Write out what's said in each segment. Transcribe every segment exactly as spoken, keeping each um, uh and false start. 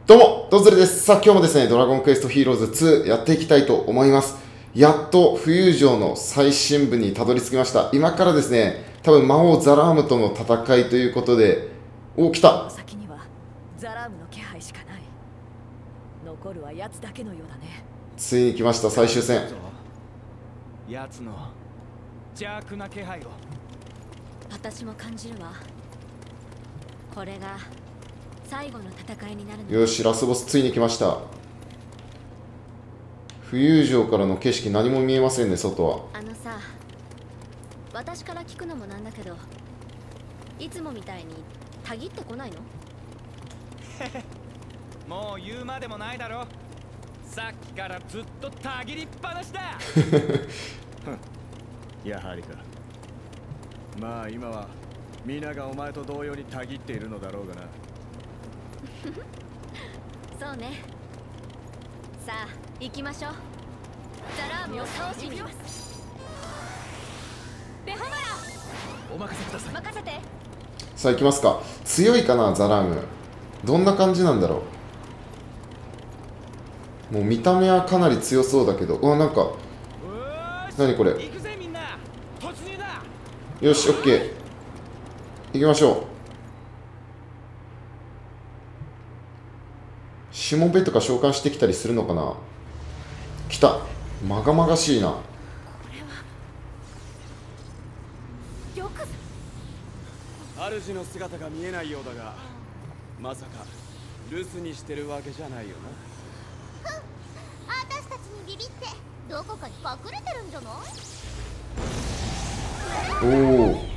どうも、ドズルです。さあ、今日もですね、ドラゴンクエストヒーローズツーやっていきたいと思います。やっと、浮遊城の最深部にたどり着きました。今からですね、多分魔王ザラームとの戦いということで、お、来た。 先にはザラームの気配しかない。残るは奴だけのようだね。 ついに来ました、最終戦。 奴の邪悪な気配を私も感じるわ。これが最後の戦いになるの。 よし、ラスボスついに来ました。浮遊城からの景色何も見えませんね、外は。 あのさ、私から聞くのもなんだけど、いつもみたいにたぎってこないの？ もう言うまでもないだろ。さっきからずっとたぎりっぱなしだ。 やはりか。まあ今は皆がお前と同様にたぎっているのだろうがな。 そうね。さあ行きましょう。ザラームを倒しに行きます。ベホマラ、 お任せください。 任せて。 さあ、行きますか。強いかな、ザラーム。どんな感じなんだろう。もう見た目はかなり強そうだけど、うわ、なんか、何これ。 行くぜみんな。突入だ。 よし、オッケー。行きましょう。しもべとか召喚してきたりするのかな。来た。まがまがしいな。 主の姿が見えないようだが、まさか留守にしてるわけじゃないよな。 私たちにビビってどこかに隠れてるんじゃない？ おお。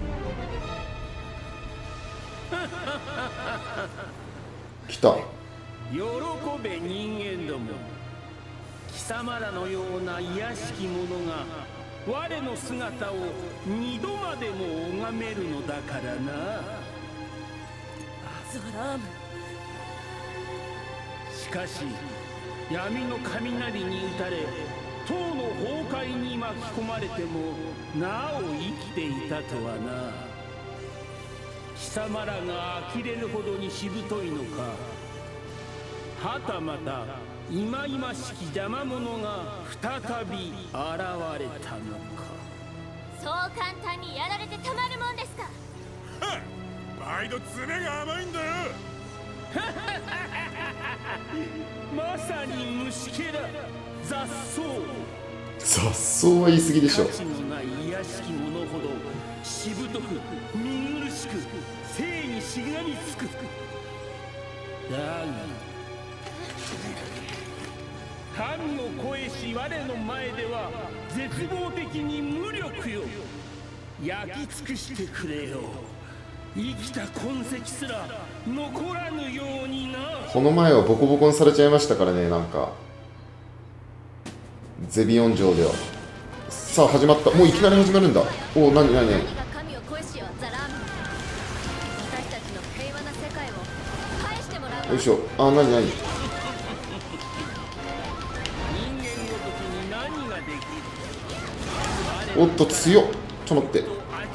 来た。 喜べ人間ども。貴様らのような卑しき者が我の姿を二度までも拝めるのだからな。 ザラーム。 しかし闇の雷に打たれ塔の崩壊に巻き込まれてもなお生きていたとはな。貴様らが呆れるほどにしぶといのか、はたまた忌々しき邪魔者が再び現れたのか。 そう簡単にやられてたまるもんですか。 毎度爪が甘いんだよ。 まさに虫けら雑草。 雑草は言い過ぎでしょ。 価値のない卑しき者ほどしぶとく見苦しく生にしがみつく。だが神の声し我の前では絶望的に無力よ。焼き尽くしてくれよ。生きた痕跡すら残らぬようにな。 この前はボコボコにされちゃいましたからね、なんかゼビオン城では。さあ始まった。もういきなり始まるんだ。おお、なになになに。 何が神を恋しよザラーム。私たちの平和な世界を返してもらうわ。 よいしょ。あ、なになに。おっと強っ。ちょっと待って。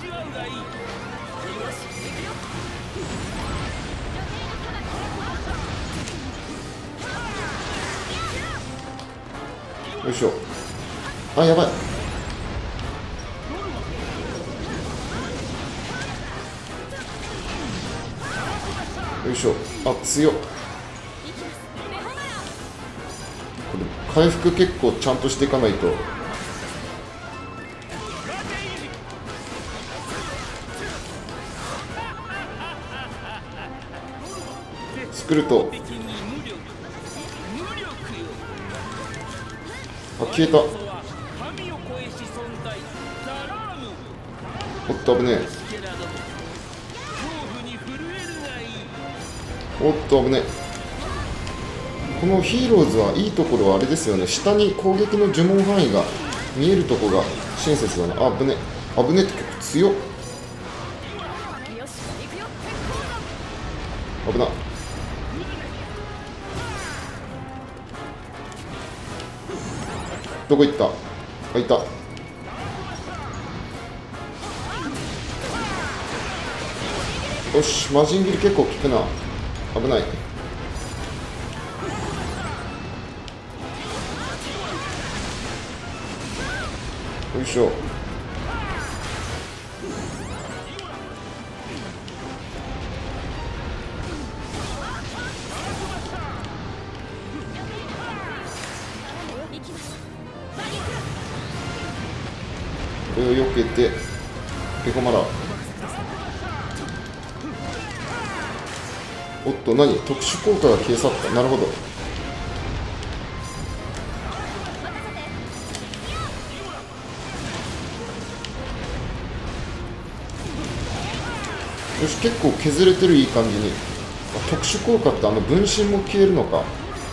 よいしょ。あ、やばい。よいしょ。あ、強っ。これ回復結構ちゃんとしていかないと。作ると、あ、消えた。おっと危ねえ。おっと危ねえ。このヒーローズはいいところはあれですよね。下に攻撃の呪文範囲が見えるとこが親切だね。あ、危ねえ危ねえって結構強っ。危な。どこ行った？あ、いた。よし、魔人斬り結構効くな。危ない。 よいしょ。これを避けてペコマラ。おっと、何、特殊効果が消え去った。なるほど。よし、結構削れてる。いい感じに。あ、特殊効果ってあの分身も消えるのか。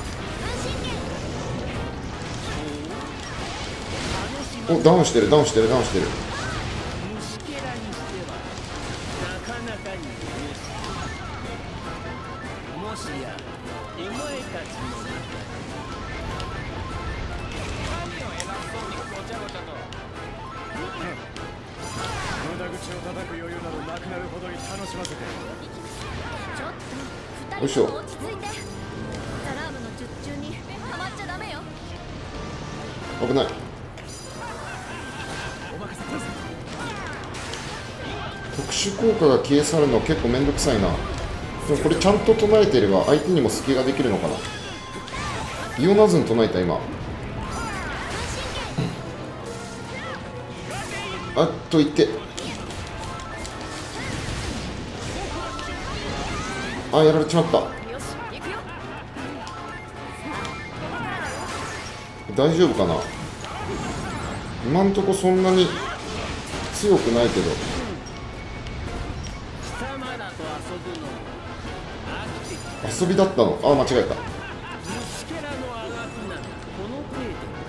お、ダウンしてるダウンしてるダウンしてる。 虫けらにしてはなかなかに嬉しい。もしやお前たちの中何を偉そうにごちゃごちゃと。 無駄口を叩く余裕などなくなるほどに楽しませて。 ちょっとよいしょ二人とも落ち着いて。ザラームの術中にはまっちゃダメよ。 危ない。特殊効果が消え去るの結構めんどくさいな。でもこれちゃんと唱えてれば相手にも隙ができるのかな。イオナズン唱えた今。あっといって、あ、やられちまった。 よし行くよ。 大丈夫かな。今んとこそんなに強くないけど。 貴様らと遊ぶの飽きてきた。 遊びだったの。あ、間違えた。 虫けらのあがきならこの程度か。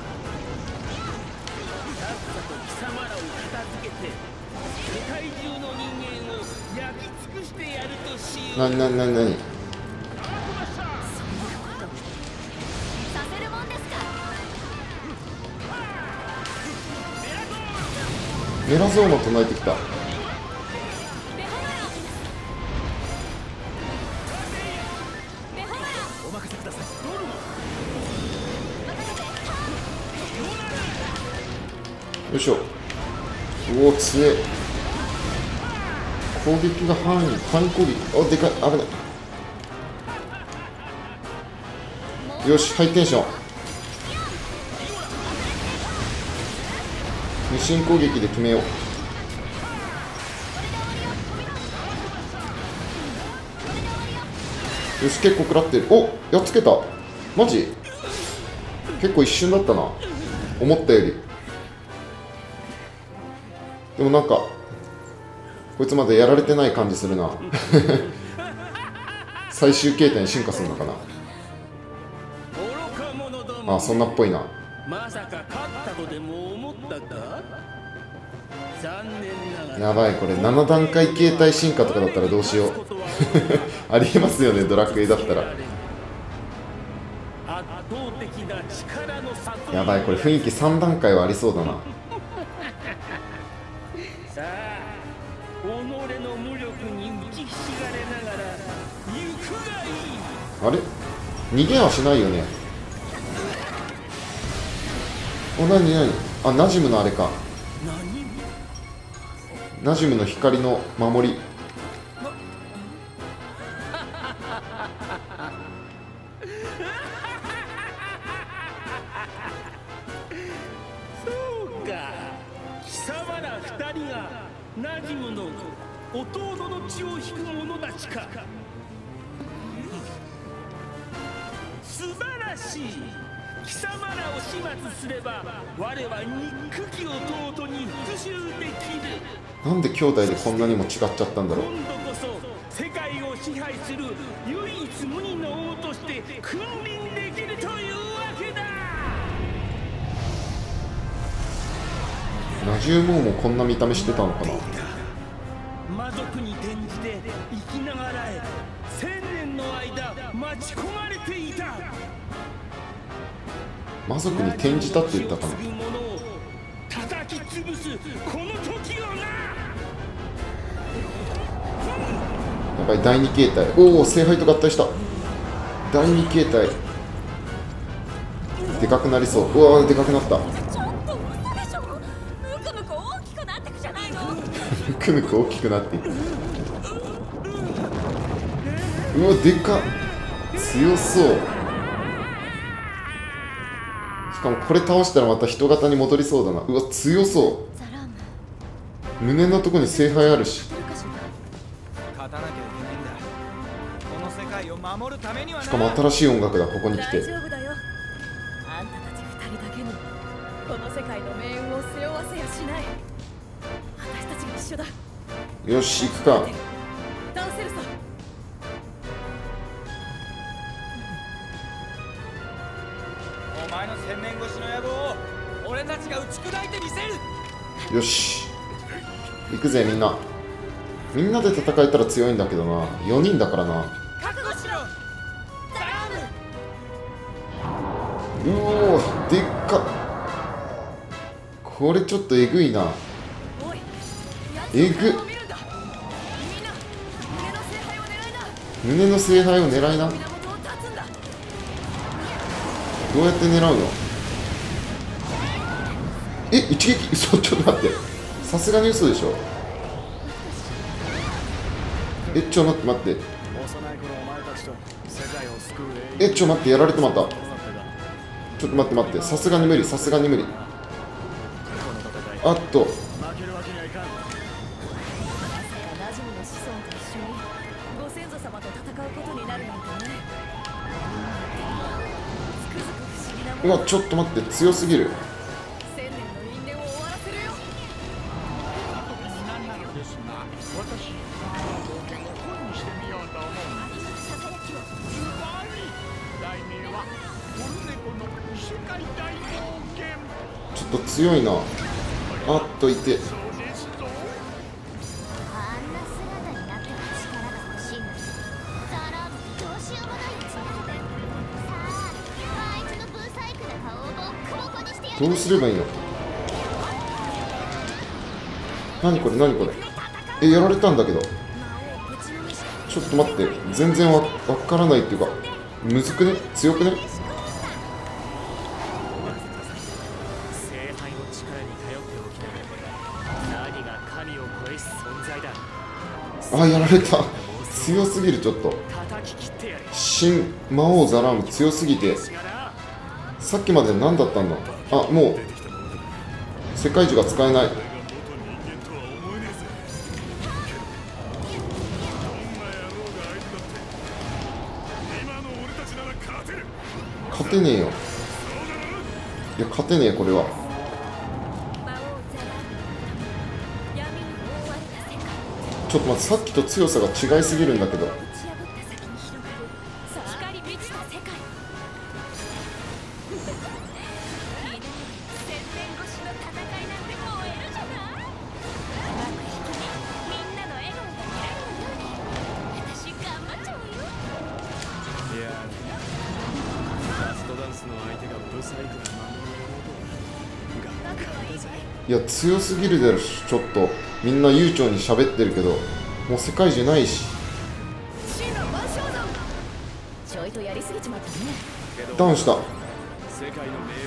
さっさと貴様らを片付けて世界中の人間を焼き尽くしてやるとしよう。 なになになになに。 させるもんですか。 メラゾーマ唱えてきた。 ベホマラベホマラお任せください。 よいしょ。うお、強え。攻撃が範囲範囲攻撃。お、でかい。危ない。よし、ハイテンション。無心攻撃で決めよう。よし、結構食らってる。お、やっつけた。マジ結構一瞬だったな、思ったより。でもなんかこいつまだやられてない感じするな最終形態に進化するのかな。 愚か者ども。 あ、そんなっぽいな。 まさか勝ったとでも思ったか。残念ながらやばい、これなな段階形態進化とかだったらどうしようありえますよね、ドラクエだったら。 圧倒的な力の差と。 やばい、これ雰囲気さん段階はありそうだな。 さあ、己の無力に打ちひしがれながら行くがいい。 あれ、逃げはしないよね。お、なになに。あ、ナジムのあれか。 何。 ナジムの光の守り。 そうか、貴様ら二人がナジムの弟の血を引く者たちか。素晴らしい。貴様らを始末すれば我は憎き弟に復讐できる。 なんで兄弟でこんなにも違っちゃったんだろう。 今度こそ世界を支配する唯一無二の王として君臨できるというわけだ。 ナジュモーもこんな見た目してたのかな。 魔族に転じて生きながらえ千年の間待ち焦がれていた。 魔族に転じたって言ったかな。 叩き潰すこの時をな。 やばい、だいに形態。おお、聖杯と合体した。だいに形態でかくなりそう。うわー、でかくなった。 ちょっと嘘でしょ。 くぬく大きくなっていく。うわでかっ、強そう。しかもこれ倒したらまた人型に戻りそうだな。うわ強そう。 ザラーム胸のとこに聖杯あるし。 勝たなきゃいけないんだ。この世界を守るためにはな。 しかも新しい音楽だ、ここに来大て。 丈夫だよ。あんたたち二人だけにこの世界の命運を背負わせやしない。私たちが一緒だ。 よし行くか。 倒せるぞ。 お前の千年越しの野望を俺たちが打ち砕いてみせる。 よし行くぜみんな。みんなで戦えたら強いんだけどな、よにんだからな。 覚悟しろザラーム。 うおーでっかっ。これちょっとえぐいな。 おい、 えぐっ。 みんな胸の聖杯を狙いな。 胸の聖杯を狙いな。 源を断つんだ。 どうやって狙うの？え一撃嘘、ちょっと待って、さすがに嘘でしょ。えちょ待って待って、 幼い頃お前たちと世界を救うえちょ待って、やられてまた。ちょっと待って待って、さすがに無理、さすがに無理。あっと負けるわけにはいかん。 まさか馴染みの子孫と一緒にご先祖様と戦うことになるなんてね。つくづく不思議なもの。 うわちょっと待って、強すぎる。 千年の因縁を終わらせるよ。 ちょっと強いな。あっといて。 あんな姿になっても力が欲しいのにザラームどうしようもないやつなんだ。さああいつのブーサイクな顔をボッコボコにしてやる。 どうすればいいの？何これ何これ。えやられたんだけど。ちょっと待って、全然わわからないっていうか、むずくね？強くね？ 聖杯の力に頼っておきながら何が神を超えし存在だ。 あやられた。強すぎる。ちょっと叩き切ってやる。 新魔王ザラーム強すぎて、さっきまで何だったんだ。あもう世界樹が使えない。勝てねえよ。いや勝てねえこれは。 魔王ザラーム闇に覆われた世界ちょっと待って、さっきと強さが違いすぎるんだけど。 打ち破った先に広がる光満ちた世界。いいね、千年越しの戦いなんて燃えるじゃない。幕引きにみんなの笑顔が見られるように私頑張っちゃうよ。 いやラストダンスの相手がブサイクな魔物のことが頑張ったぜ。 いや強すぎるだろ。ちょっとみんな悠長に喋ってるけど、もう世界中ないし。 真羅万象山。ちょいとやりすぎちまったね。 ダウンした。 世界の命運がかかってるんじゃ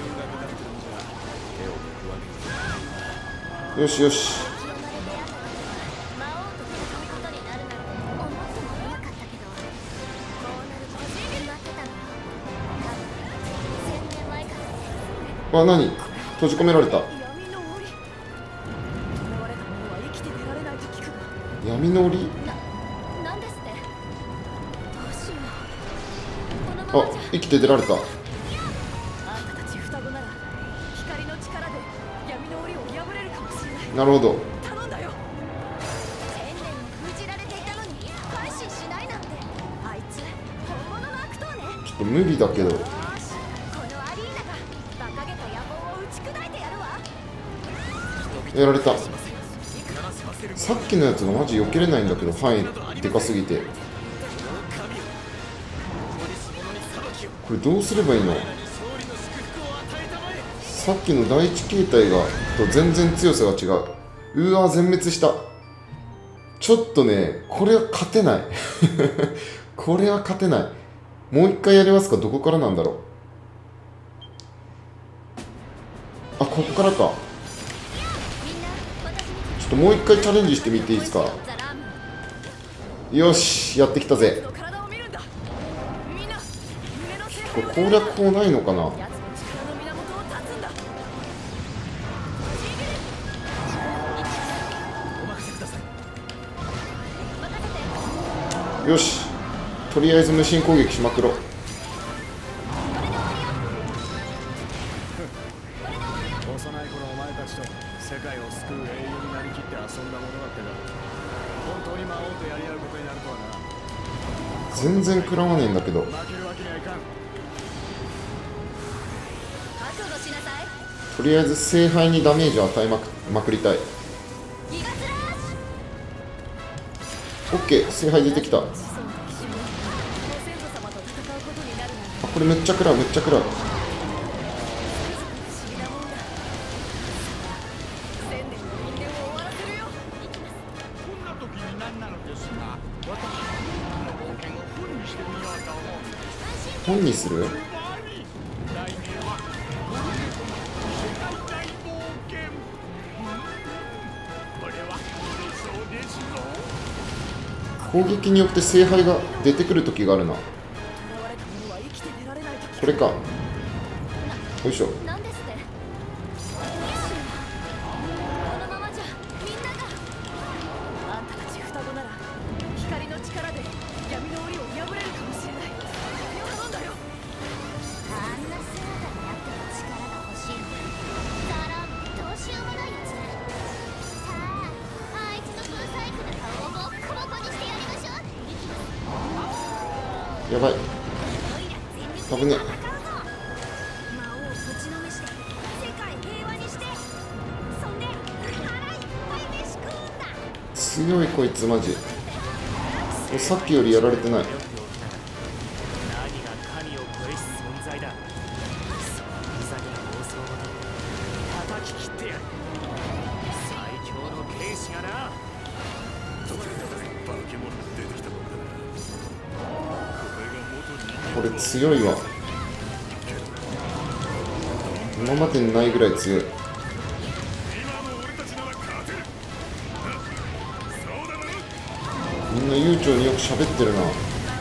手を抜くわけだ。 よしよし。 魔王と戦うことになるなんて思ってもみなかったけど、こうなること決まってたのよ。多分千年前から。 あ何、閉じ込められた。 闇の檻。囚われた者は生きて出られないと聞くが。 闇の檻。 な、なんですって。どうしよう。このまあまじゃ生きて出られた。 あんたたち双子なら光の力で闇の檻を破れるかもしれない。 なるほど。 頼んだよ。 千年も封じられていたのに改心しないなんて。あいつ本物の悪党ね。 ちょっと無理だけど。 よし、このアリーナが馬鹿げた野望を打ち砕いてやるわ。 やられた。さっきのやつがマジ避けれないんだけど、範囲でかすぎて。これどうすればいいの？さっきの第一形態がと全然強さが違う。うわ全滅した。ちょっとねこれは勝てないこれは勝てない。もう一回やりますか。どこからなんだろう。あここからか。 ょっともう一回チャレンジしてみていいですか。よし、やってきたぜ。これ攻略法ないのかな。よし、とりあえず無心攻撃しまくろう。 幼い頃お前たちと世界を救う英雄になりきって遊んだものだってな。本当に魔王とやり合うことになるとはな。 全然食らわねえんだけど。 負けるわけにはいかん。 覚悟しなさい。 とりあえず聖杯にダメージを与えまくまくりたい。 ギガスラッシュ。 オッケー、聖杯出てきた。あ、これめっちゃ食らう、めっちゃ食らう。本にする？攻撃によって聖杯が出てくる時があるな。これか。よいしょ。 なんですって。このままじゃみんなが。 あんたたち双子なら光の力で闇の檻を破れるかもしれない。頼んだよ。 あんな姿になっても力が欲しい。ザランどうしようもないやつ。さあ、あいつのブサイクな顔をボッコボコにしてやりましょう。 やばい。危ねえ。強いこいつマジ。さっきよりやられてない。 何が神を超えし存在だ。そのふざけた妄想を叩き切ってやる。最強の剣士がな。 これ強いわ。今までにないぐらい強い。みんな悠長によく喋ってるな。も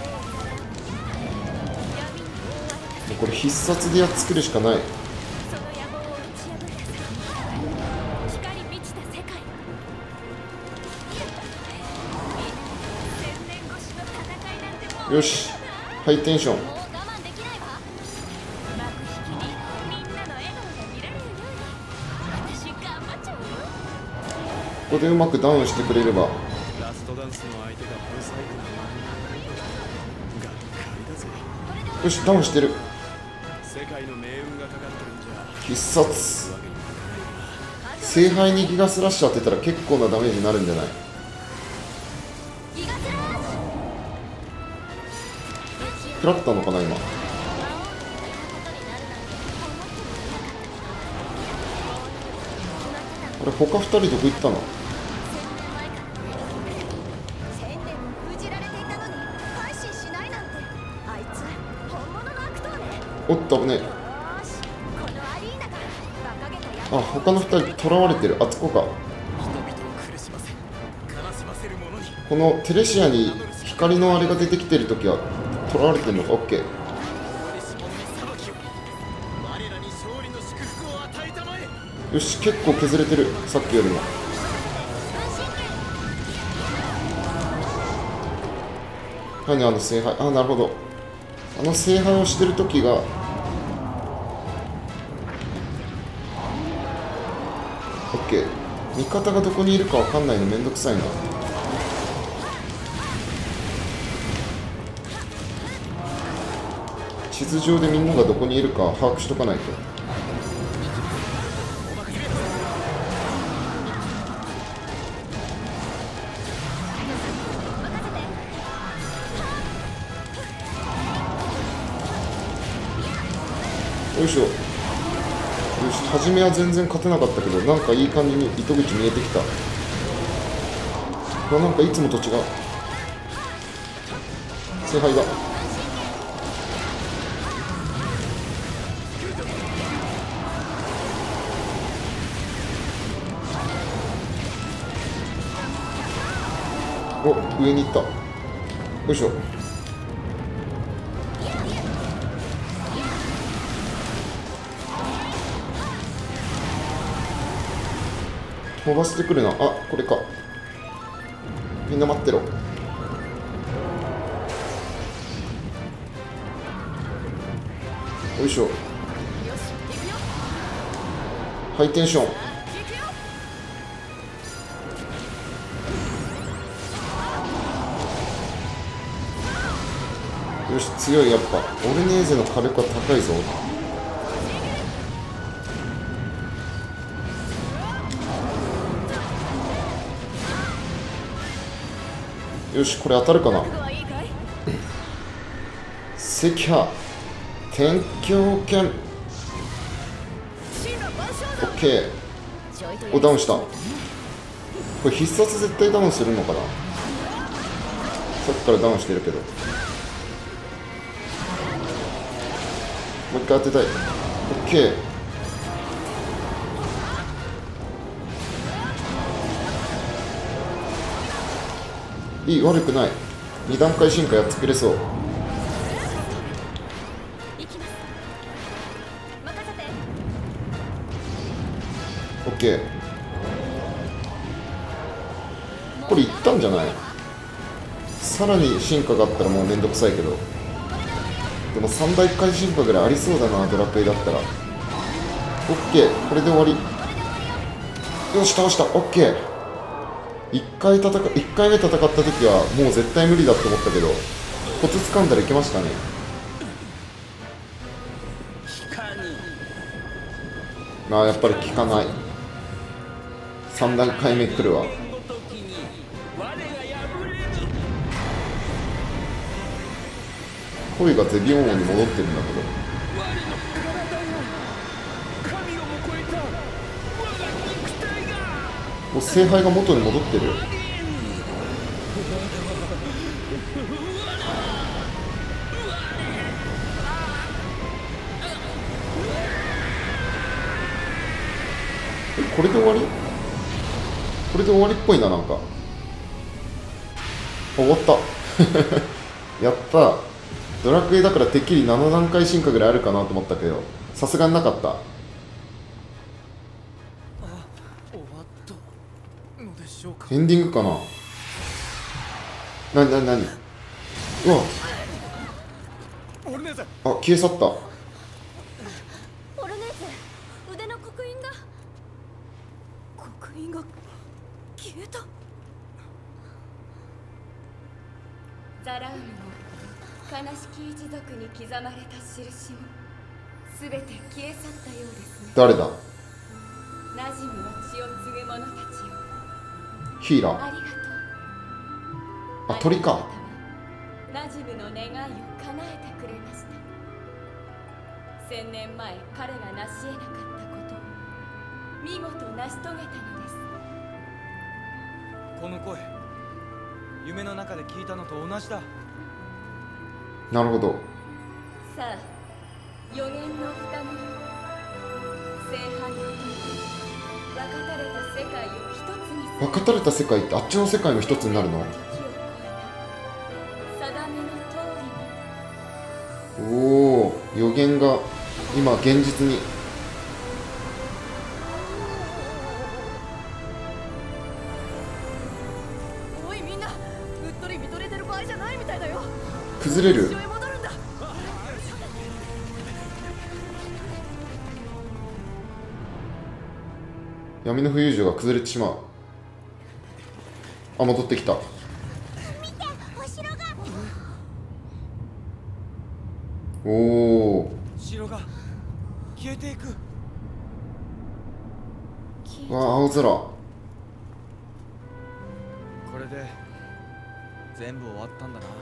うこれ必殺でやっつけるしかない。 その野望を打ち破って光満ちた世界。千年越しの戦いなんてもうよし、ハイテンション。 もう我慢できないわ。幕引きにみんなの笑顔が見られるように私頑張っちゃうよ。 ここでうまくダウンしてくれれば。 ラストダンスの相手がブサイクな真ん中。がっかりだぜ。 よし、ダウンしてる。 世界の命運がかかってるんじゃ必殺。聖杯にギガスラッシュ当てたら結構なダメージになるんじゃない？ ギガスラッシュ。 食らったのかな今。これ他ふたりどこ行ったの？ 千年も封じられていたのに改心しないなんて。あいつ本物の悪党ね。 おっと危ねえ。 よーし、このアリーナが馬鹿げたやつ。 あ、他のふたり囚われてる。あそこか。このテレシアに光のあれが出てきてるときは囚われてるのか。オッケー。よし、結構削れてる、さっきよりも。はいね、あの聖杯。あ、なるほど。あの聖杯をしてるときがオッケー。味方がどこにいるかわかんないのめんどくさいな。地図上でみんながどこにいるか把握しとかないと。よいしょ。よし、初めは全然勝てなかったけど、なんかいい感じに糸口見えてきた。うわ、なんかいつもと違う。聖杯だ。 お、上に行った。よいしょ。飛ばしてくるな。あ、これか。みんな待ってろ。よいしょ。ハイテンション。よし、強い。やっぱオルネーゼの火力は高いぞ。よし、これ当たるかな。赤波天狂犬。オッケー。お、ダウンした。これ必殺絶対ダウンするのかな。さっきからダウンしてるけど、もう一回当てたい。オッケー。いい、悪くない。に段階進化やってくれそう。オッケー。これいったんじゃない？さらに進化があったらもうめんどくさいけど、でもさん段階進化ぐらいありそうだな、ドラクエだったら。オッケー、これで終わり。よし、倒した。オッケー。いっかい戦いっかいめ戦った時はもう絶対無理だと思ったけど、コツ掴んだらいけましたね。ああ、やっぱり効かない。さん段階目来るわ。声がゼビオン王に戻ってるんだけど、もう聖杯が元に戻ってる。え、これで終わり？これで終わりっぽいな、なんか。終わったやった。ドラクエだからてっきりなな段階進化ぐらいあるかなと思ったけど、さすがになかった。エンディングかな。なになになに。うわ、あ、消え去った。 オルネーゼ、腕の刻印が刻印が消えた。 ザラウムも悲しき一族に刻まれた印もすべて消え去ったようですね。 誰だ。 ナジムの血を継ぐ者たちよ、 ヒーラー。 ありがとう。 あ、鳥か。 ナジムの願いを叶えてくれました。千年前彼が成し得なかったことを見事成し遂げたのです。 この声、夢の中で聞いたのと同じだ。 なるほど。 さあ、予言の双子よ、聖杯を取り分かたれた世界を一つにする。 分かたれた世界ってあっちの世界の一つになるの？おお、予言が今現実に。 おいみんな、うっとり見とれてる場合じゃないみたいだよ。 崩れる。 一緒へ戻るんだ。 闇の浮遊女が崩れてしまう。あ、戻ってきた。 見て、お城が。 おお。 城が消えていく。 わあ、青空。 これで全部終わったんだな。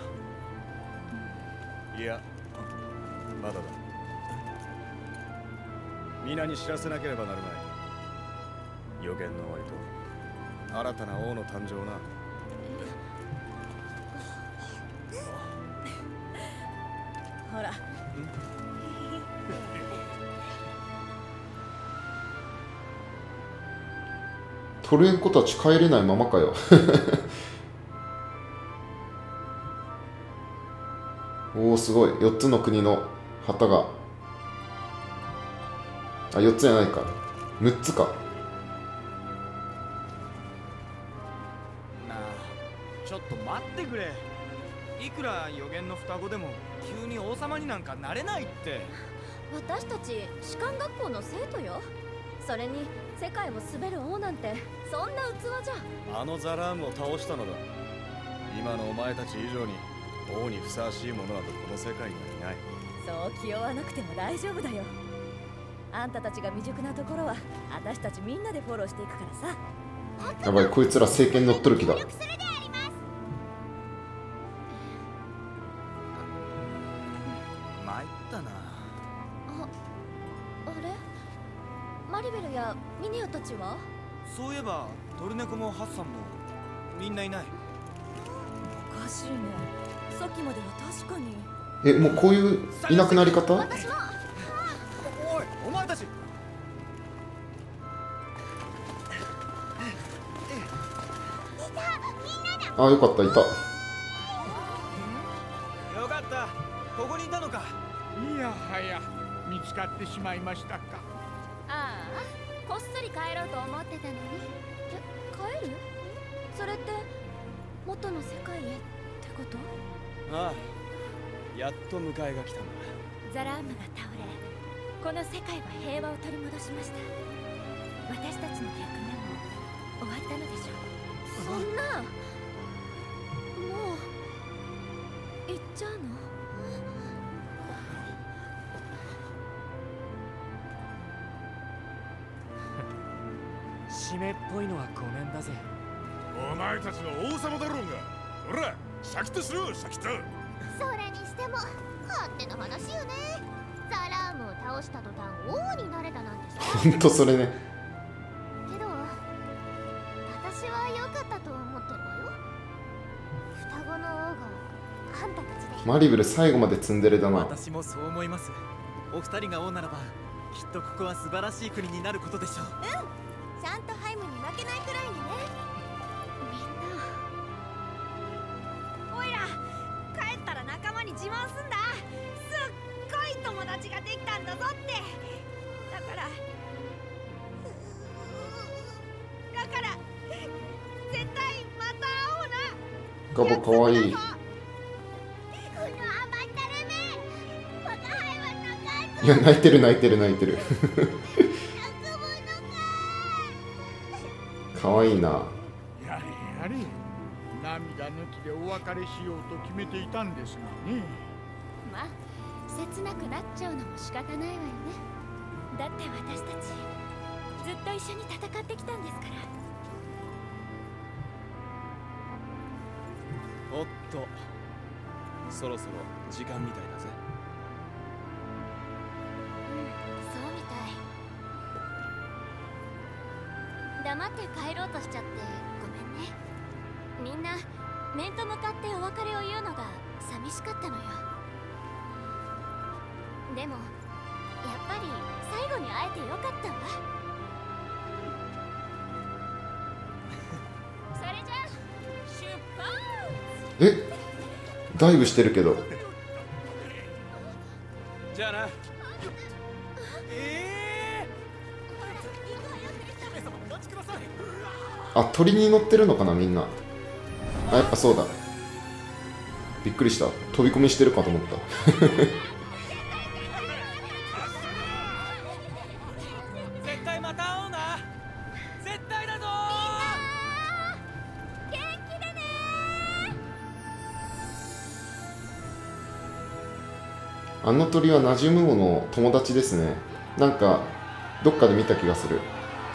いや、まだだ。皆に知らせなければなるまい。予言の終わりと新たな王の誕生な。 ほら、 トルエンコたち帰れないままかよおお、すごい。よっつの国の旗が、あ、よっつじゃないか、むっつか。 なあ、ちょっと待ってくれ。いくら予言の双子でも急に王様になんかなれないって。 私たち士官学校の生徒よ。それに世界を滑る王なんてそんな器じゃ。 あのザラームを倒したのだ。今のお前たち以上に王にふさわしいものなどこの世界にはいない。 そう気負わなくても大丈夫だよ。あんたたちが未熟なところは私たちみんなでフォローしていくからさ。 やばい、こいつら政権乗っとる気だ。 協力するであります。 参ったな。 あ、あれマリベルやミネオたちは？ そういえばトルネコもハッサンもみんないない。 おかしいね。さっきまでは確かに。 え、もうこういういなくなり方？ 私も。 おい、お前たち。 あ、よかった、いた。 よかった、ここにいたのか。 いやはや、見つかってしまいましたか。 ああ、こっそり帰ろうと思ってたのに。え、帰る？それって元の世界へってこと？ ああ、やっと迎えが来たんだ。 ザラームが倒れ、この世界は平和を取り戻しました。私たちの役目も終わったのでしょう。そんな、もう行っちゃうの？ 締めっぽいのはごめんだぜ。 お前たちの王様だろうが。ほら、シャキッとしろ、シャキッと。 それにしても勝手な話よね。ザラームを倒した途端王になれたなんてさ。 ほんとそれね。 けど私は良かったと思ってるわよ。双子の王があんたたちで。 マリブル最後までツンデレだな。 私もそう思います。お二人が王ならばきっとここは素晴らしい国になることでしょう。 ちゃんとハイムに負けないくらいにね。みんなおいら帰ったら仲間に自慢すんだ。すっごい友達ができたんだぞって。だからだから絶対また会おうな。 ガボかわいい。 この甘ったるめ我が輩は仲いや、泣いてる泣いてる泣いてる。かわいいな。 やれやれ、涙抜きでお別れしようと決めていたんですがね。 まあ、切なくなっちゃうのも仕方ないわよね。だって私たちずっと一緒に戦ってきたんですから。 おっと、そろそろ時間みたいだぜ。 うん、そうみたい。黙って帰ろうとしちゃってごめんね。みんな面と向かってお別れを言うのが寂しかったのよ。でもやっぱり最後に会えてよかったわ。それじゃあ出発。 え、ダイブしてるけど。 じゃあな。えあ、鳥に乗ってるのかな、みんな。あ、やっぱそうだ。びっくりした。飛び込みしてるかと思った。 絶対また会おうな。絶対だぞ。 元気でね。 あの鳥はナジュムゴの友達ですね。なんかどっかで見た気がする。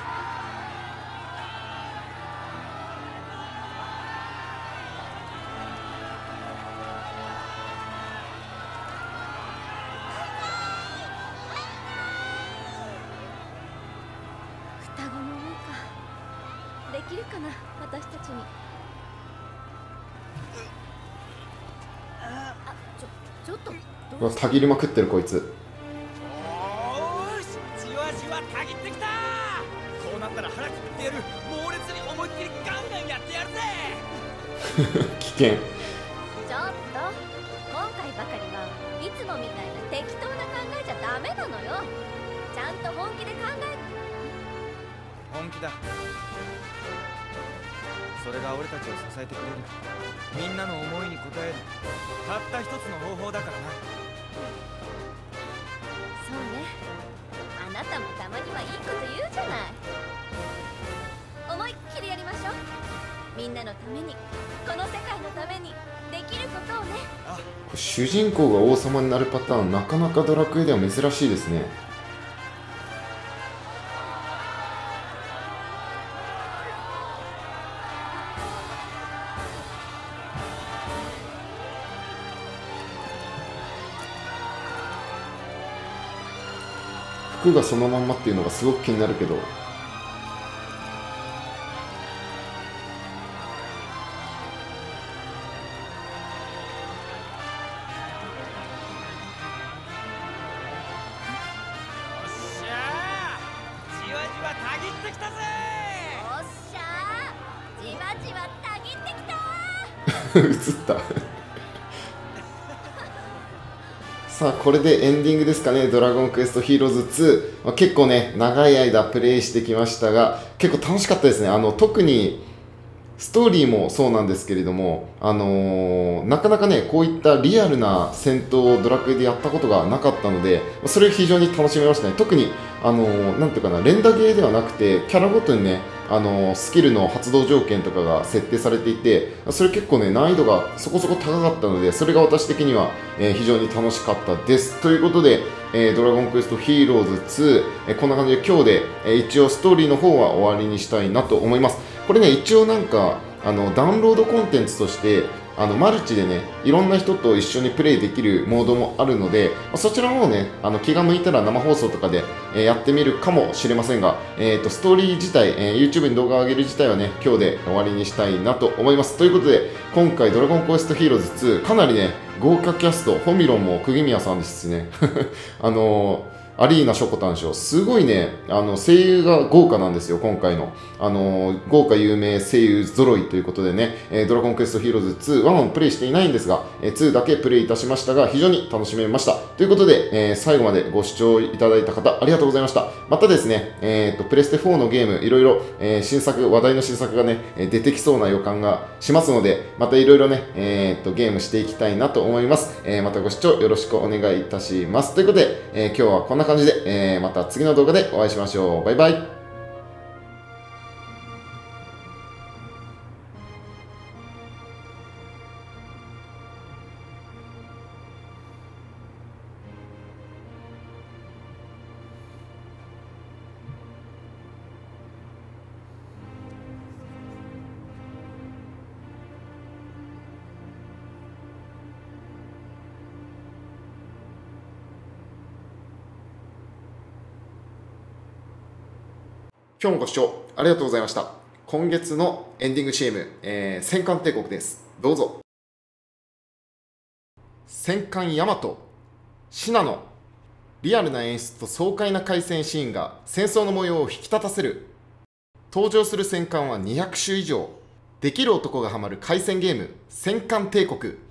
双子の王か。できるかな、私たちに。あ、ちょ、ちょっとうわ、たぎりまくってるこいつ。 おーし、じわじわたぎってきた。こうなったら腹くくってやる。猛烈に思いっきりガンガンやってやるぜ。 危険。 ちょっと今回ばかりはいつもみたいな適当な考えじゃダメなのよ。ちゃんと本気で考え。 本気だ。それが俺たちを支えてくれるみんなの思いに応えるたった一つの方法だからな。 そうね、あなたもたまにはいいこと言うじゃない。思いっきりやりましょう。みんなのために、この世界のためにできることをね。 主人公が王様になるパターン、なかなかドラクエでは珍しいですね。服がそのまんまっていうのがすごく気になるけど、映ったさあこれでエンディングですかね。ドラゴンクエストヒーローズツー、まあ、結構ね長い間プレイしてきましたが結構楽しかったですね。あの特にストーリーもそうなんですけれども、あのー、なかなかねこういったリアルな戦闘をドラクエでやったことがなかったので、それを非常に楽しめましたね。特にあのー、なんていうかな、連打ゲーではなくてキャラごとにねあのスキルの発動条件とかが設定されていて、それ結構ね難易度がそこそこ高かったので、それが私的には、えー、非常に楽しかったです。ということで、えー、ドラゴンクエストヒーローズツー、えー、こんな感じで今日で、えー、一応ストーリーの方は終わりにしたいなと思います。これね一応なんかあのダウンロードコンテンツとしてあのマルチでねいろんな人と一緒にプレイできるモードもあるので、まあ、そちらの方ねあの気が向いたら生放送とかで、えー、やってみるかもしれませんが、えー、とストーリー自体、えー、YouTube に動画を上げる自体はね今日で終わりにしたいなと思います。ということで今回ドラゴンクエストヒーローズツーかなりね豪華キャスト、ホミロンも釘宮さんですねあのーアリーナ・ショコタン賞、すごいね、あの声優が豪華なんですよ、今回の。あの豪華有名声優揃いということでね、えー、ドラゴンクエストヒーローズツー、ワンをプレイしていないんですが、えー、ツーだけプレイいたしましたが、非常に楽しめました。ということで、えー、最後までご視聴いただいた方、ありがとうございました。またですね、えーと、プレステフォーのゲーム、いろいろ、えー、新作、話題の新作がね、出てきそうな予感がしますので、またいろいろね、えーと、ゲームしていきたいなと思います。えー、またご視聴よろしくお願いいたします。ということで、えー、今日はこんな感じで、えー、また次の動画でお会いしましょう。バイバイ。今日もご視聴ありがとうございました。今月のエンディング シーエム、えー、戦艦帝国です。どうぞ。戦艦ヤマト、シナノ、リアルな演出と爽快な海戦シーンが戦争の模様を引き立たせる。登場する戦艦はにひゃく種以上。できる男がハマる海戦ゲーム、戦艦帝国。